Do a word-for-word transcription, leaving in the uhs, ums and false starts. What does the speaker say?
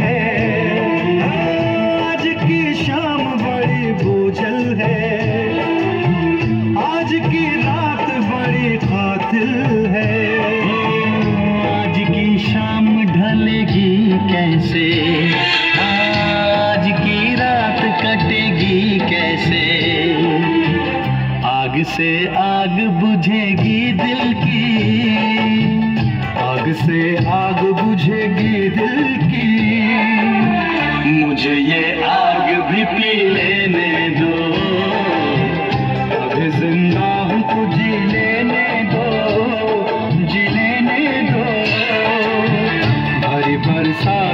आज की शाम बड़ी बोझल है, आज की रात बड़ी कातिल है। आज की शाम ढलेगी कैसे, आज की रात कटेगी कैसे। आग से आग बुझेगी दिल की, आग से आग बुझेगी दिल की। मुझे ये आग भी पी लेने दो, अभी जिंदा हूँ तो जी लेने दो, जी लेने दो। भरी बरसात